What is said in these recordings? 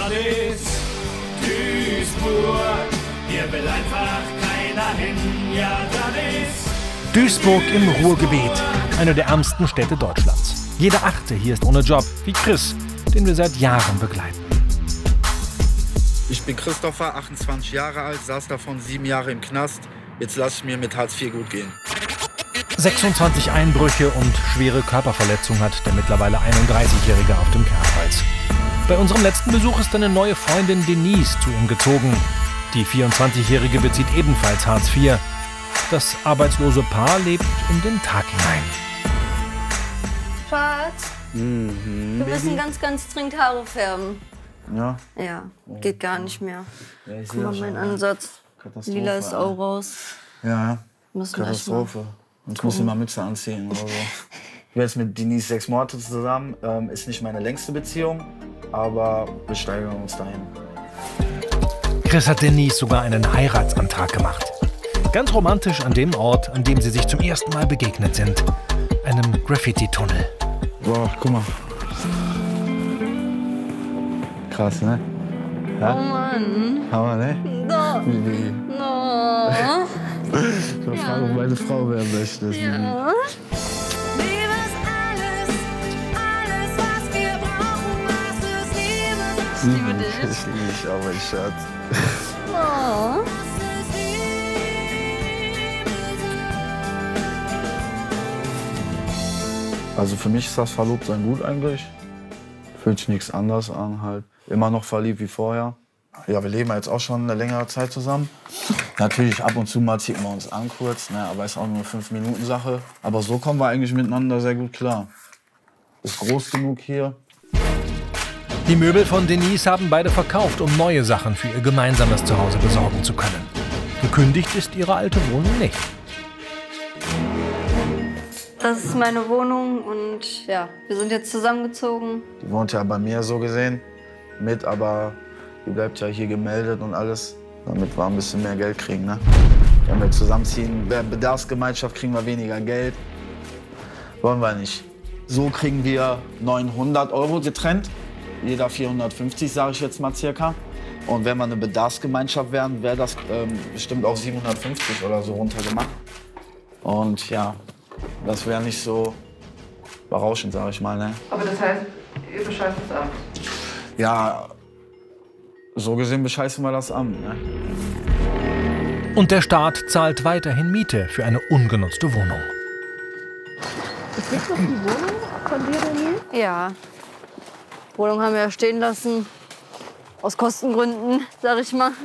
das ist Duisburg. Hier will einfach keiner hin, ja, das ist Duisburg im Ruhrgebiet, eine der ärmsten Städte Deutschlands. Jeder Achte hier ist ohne Job, wie Chris, den wir seit Jahren begleiten. Ich bin Christopher, 28 Jahre alt, saß davon 7 Jahre im Knast. Jetzt lasse ich mir mit Hartz IV gut gehen. 26 Einbrüche und schwere Körperverletzung hat der mittlerweile 31-Jährige auf dem Kerbholz. Bei unserem letzten Besuch ist seine neue Freundin Denise zu ihm gezogen. Die 24-Jährige bezieht ebenfalls Hartz IV. Das arbeitslose Paar lebt in den Tag hinein. Schatz, wir müssen ganz dringend Haare färben. Ja? Ja, geht gar nicht mehr. Ja, ich Guck mal, mein Ansatz. Katastrophe. Lila ist auch raus. Ja, Müssen wir echt mal. Katastrophe. Jetzt muss ich mal Mütze anziehen oder so. Ich bin jetzt mit Denise 6 Monate zusammen. Ist nicht meine längste Beziehung, aber wir steigern uns dahin. Chris hat Denise sogar einen Heiratsantrag gemacht. Ganz romantisch an dem Ort, an dem sie sich zum ersten Mal begegnet sind. Einem Graffiti-Tunnel. Boah, guck mal. Krass, ne? Ja? Oh Mann. Hammer, ne? No. Wie? No. Ich will fragen, ob meine Frau werden möchte. Ja. Ich liebe dich. Ich liebe dich auch, mein Schatz. Oh. Also für mich ist das Verlobtsein gut eigentlich. Fühlt sich nichts anderes an halt. Immer noch verliebt wie vorher. Ja, wir leben jetzt auch schon eine längere Zeit zusammen. Natürlich ab und zu mal zieht man uns an kurz, ne, aber ist auch nur eine 5-Minuten-Sache. Aber so kommen wir eigentlich miteinander sehr gut klar. Ist groß genug hier. Die Möbel von Denise haben beide verkauft, um neue Sachen für ihr gemeinsames Zuhause besorgen zu können. Gekündigt ist ihre alte Wohnung nicht. Das ist meine Wohnung und ja, wir sind jetzt zusammengezogen. Die wohnt ja bei mir so gesehen mit, aber die bleibt ja hier gemeldet und alles, damit wir ein bisschen mehr Geld kriegen. Ne? Wenn wir zusammenziehen, Bedarfsgemeinschaft, kriegen wir weniger Geld. Wollen wir nicht. So kriegen wir 900 € getrennt. Jeder 450, sage ich jetzt mal circa. Und wenn wir eine Bedarfsgemeinschaft wären, wäre das bestimmt auf 750 oder so runtergemacht. Und ja, das wäre nicht so berauschend, sage ich mal. Ne? Aber das heißt, ihr bescheißt das Amt? Ja, so gesehen bescheißen wir das Amt. Ne? Und der Staat zahlt weiterhin Miete für eine ungenutzte Wohnung. Ist nicht noch die Wohnung von dir, Daniel? Ja. Wohnung haben wir ja stehen lassen. Aus Kostengründen, sag ich mal.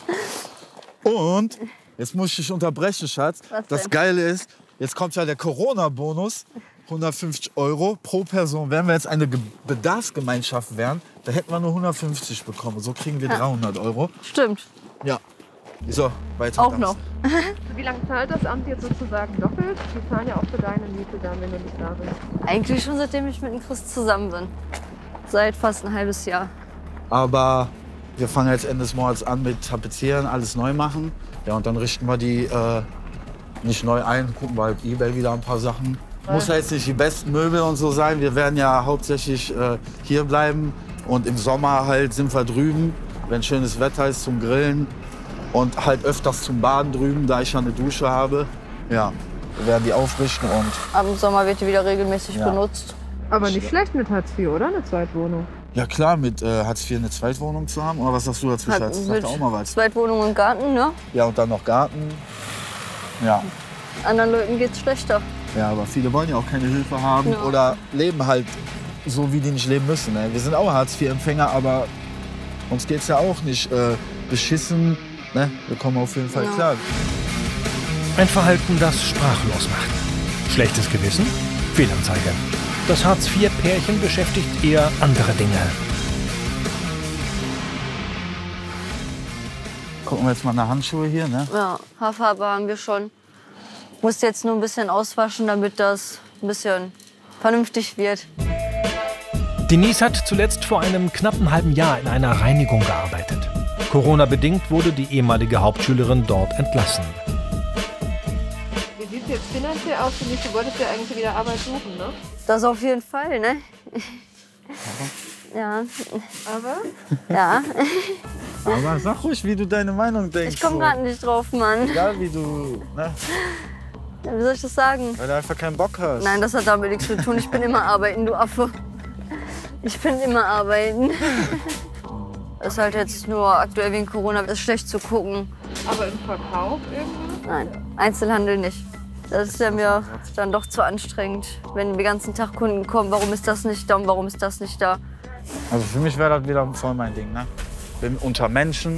Und, jetzt muss ich dich unterbrechen, Schatz. Was Das denn? Geile ist, jetzt kommt ja der Corona-Bonus. 150 € pro Person. Wenn wir jetzt eine Bedarfsgemeinschaft wären, da hätten wir nur 150 bekommen. So kriegen wir 300 €. Stimmt. Ja. So, weiter. Auch noch. Wie lange zahlt das Amt jetzt sozusagen doppelt? Die zahlen ja auch für deine Miete dann, wenn du nicht da bist. Eigentlich schon seitdem ich mit dem Chris zusammen bin. Seit fast ein halbes Jahr. Aber wir fangen jetzt Ende des Monats an mit Tapezieren, alles neu machen. Ja, und dann richten wir die nicht neu ein, gucken wir halt eBay wieder ein paar Sachen. Muss ja jetzt nicht die besten Möbel und so sein. Wir werden ja hauptsächlich hier bleiben. Und im Sommer halt sind wir drüben, wenn schönes Wetter ist zum Grillen. Und halt öfters zum Baden drüben, da ich ja eine Dusche habe. Ja, wir werden die aufrichten und Ab dem Sommer wird die wieder regelmäßig Ja. benutzt. Aber nicht schlecht mit Hartz IV, oder? Eine Zweitwohnung. ja klar, mit Hartz IV eine Zweitwohnung zu haben. Oder was sagst du dazu, Schatz? Sag mit doch auch mal was. Zweitwohnung und Garten, ne? Ja, und dann noch Garten. Ja. Anderen Leuten geht's schlechter. Ja, aber viele wollen ja auch keine Hilfe haben Ja. oder leben halt so, wie die nicht leben müssen. Ne? Wir sind auch Hartz-IV-Empfänger, aber uns geht's ja auch nicht beschissen. Ne? Wir kommen auf jeden Fall Ja. klar. Ein Verhalten, das sprachlos macht. Schlechtes Gewissen? Fehlanzeige. Das Hartz-IV-Pärchen beschäftigt eher andere Dinge. Gucken wir jetzt mal nach Handschuhe hier. Ne? Ja, Haarfarbe haben wir schon. Muss jetzt nur ein bisschen auswaschen, damit das ein bisschen vernünftig wird. Denise hat zuletzt vor einem knappen halben Jahr in einer Reinigung gearbeitet. Corona-bedingt wurde die ehemalige Hauptschülerin dort entlassen. Wie sieht es jetzt finanziell aus? Du wolltest ja eigentlich wieder Arbeit suchen, ne? Das auf jeden Fall, ne? Ja. Aber Ja. Aber sag ruhig, wie du deine Meinung denkst. Ich komme gerade nicht drauf, Mann. Egal wie du, ne? Wie soll ich das sagen? Weil du einfach keinen Bock hast. Nein, das hat damit nichts zu tun. Ich bin immer arbeiten, du Affe. Ich bin immer arbeiten. Ist halt jetzt nur aktuell wegen Corona, ist schlecht zu gucken. aber im Verkauf irgendwie? Nein, Einzelhandel nicht. Das ist ja mir dann doch zu anstrengend, wenn den ganzen Tag Kunden kommen. Warum ist das nicht da und warum ist das nicht da? Also für mich wäre das wieder voll mein Ding, ne? Bin unter Menschen.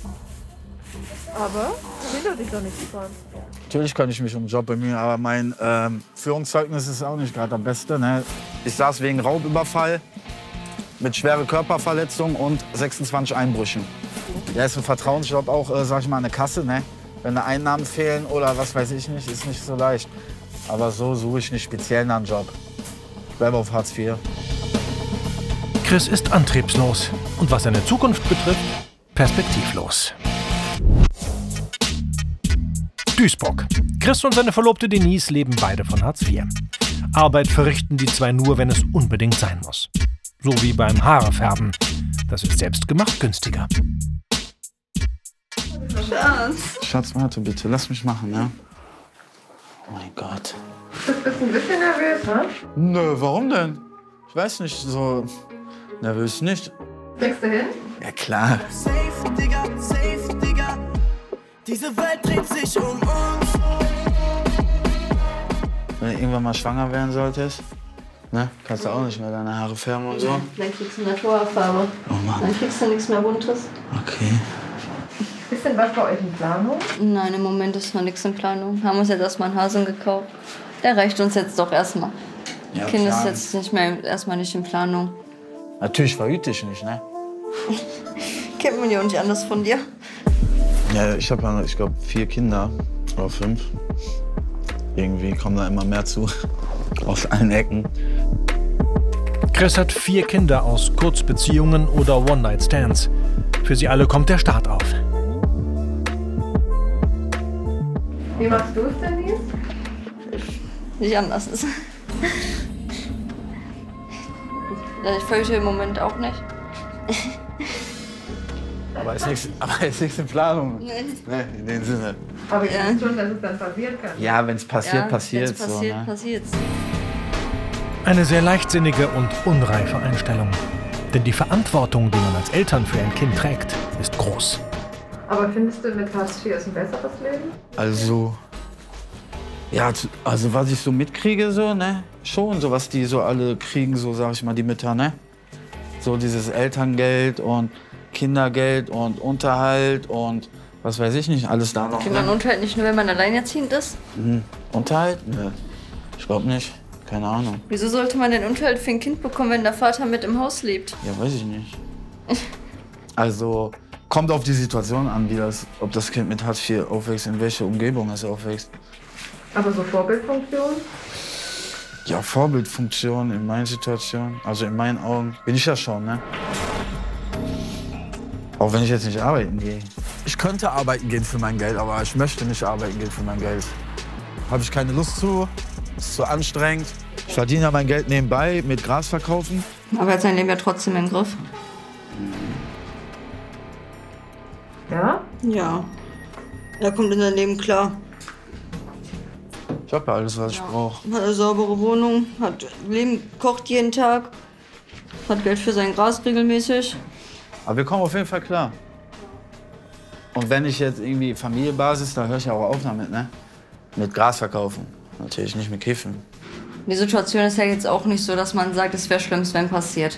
Aber hindert dich doch nicht dran. Natürlich kann ich mich um den Job bemühen, aber mein Führungszeugnis ist auch nicht gerade das Beste. Ne? Ich saß wegen Raubüberfall mit schwerer Körperverletzung und 26 Einbrüchen. Ja, ist ein Vertrauensjob auch, sag ich mal, eine Kasse. Ne? Wenn da Einnahmen fehlen oder was weiß ich nicht, ist nicht so leicht. Aber so suche ich nicht speziell nach einem Job. Ich bleibe auf Hartz IV. Chris ist antriebslos und was seine Zukunft betrifft, perspektivlos. Duisburg. Chris und seine Verlobte Denise leben beide von Hartz IV. Arbeit verrichten die zwei nur, wenn es unbedingt sein muss. So wie beim Haarefärben. Das ist selbst gemacht günstiger. Schatz, warte bitte, lass mich machen, ja? Oh mein Gott. Du bist ein bisschen nervös, ne? Nö, warum denn? Ich weiß nicht, so nervös nicht. Kriegst du hin? Ja klar. Safe, Digga. Diese Welt dreht sich um uns. Wenn du irgendwann mal schwanger werden solltest, ne, kannst du auch nicht mehr deine Haare färben und so. Dann kriegst du Naturhaarfarbe. Oh Mann. Dann kriegst du nichts mehr Buntes. Okay. Ist denn was bei euch in Planung? Nein, im Moment ist noch nichts in Planung. Haben uns jetzt erstmal einen Hasen gekauft. Der reicht uns jetzt doch erstmal. Ja, Kind ist klar. jetzt erstmal nicht in Planung. Natürlich verhüte ich nicht, ne? Kennt man ja auch nicht anders von dir. Ja, ich habe ja, ich glaube, 4 Kinder oder 5. Irgendwie kommen da immer mehr zu. Aus allen Ecken. Chris hat 4 Kinder aus Kurzbeziehungen oder One-Night-Stands. Für sie alle kommt der Staat auf. Wie machst du es denn, Nies? Nicht anders ist. Ich verhüte im Moment auch nicht. Aber ist nichts in Planung. Nee. Ne, in dem Sinne. Aber ich Ja. weiß schon, dass es dann passieren kann. Ja, wenn es passiert, passiert wenn's passiert, so, ne? passiert's. Eine sehr leichtsinnige und unreife Einstellung. Denn die Verantwortung, die man als Eltern für ein Kind trägt, ist groß. Aber findest du, mit Hartz IV ist ein besseres Leben? Also, ja, also was ich so mitkriege, so, ne? Schon, so was die so alle kriegen, so sag ich mal, die Mütter, ne? So dieses Elterngeld und Kindergeld und Unterhalt und was weiß ich nicht, alles da noch. Kriegt man Unterhalt nicht nur, wenn man alleinerziehend ist? Unterhalt? Ne, ich glaube nicht. Keine Ahnung. Wieso sollte man den Unterhalt für ein Kind bekommen, wenn der Vater mit im Haus lebt? Ja, weiß ich nicht. Also, kommt auf die Situation an, ob das Kind mit Hartz IV aufwächst, in welcher Umgebung es aufwächst. Aber so Vorbildfunktion? Ja, Vorbildfunktion in meiner Situation, also in meinen Augen, bin ich ja schon, ne? Auch wenn ich jetzt nicht arbeiten gehe. Ich könnte arbeiten gehen für mein Geld, aber ich möchte nicht arbeiten gehen für mein Geld. Habe ich keine Lust zu, ist zu anstrengend. Ich verdiene ja mein Geld nebenbei mit Gras verkaufen. Aber er hat sein Leben ja trotzdem im Griff. Ja? Ja. Er kommt in sein Leben klar. Ich habe ja alles, was ich brauche. Hat eine saubere Wohnung, kocht jeden Tag, hat Geld für sein Gras regelmäßig. Aber wir kommen auf jeden Fall klar. Und wenn ich jetzt irgendwie Familienbasis, da höre ich ja auch auf damit, ne? Mit Gras verkaufen. Natürlich nicht mit Kiffen. Die Situation ist ja jetzt auch nicht so, dass man sagt, es wäre schlimm, wenn passiert.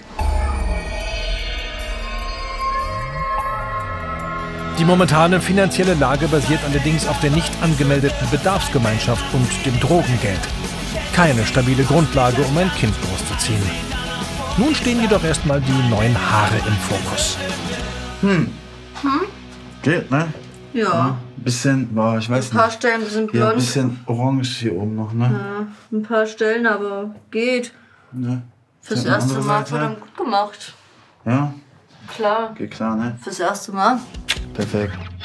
Die momentane finanzielle Lage basiert allerdings auf der nicht angemeldeten Bedarfsgemeinschaft und dem Drogengeld. Keine stabile Grundlage, um ein Kind großzuziehen. Nun stehen jedoch erstmal die neuen Haare im Fokus. Geht, ne? Ja. Bisschen, boah, ich weiß Ein paar nicht. Stellen sind Ja, ein blond. bisschen orange hier oben noch, ne? Ja, ein paar Stellen, aber geht. Ne? Fürs Die erste andere Mal Seite? verdammt gut gemacht. Ja, Klar. geht klar, ne? Fürs erste Mal. Perfekt.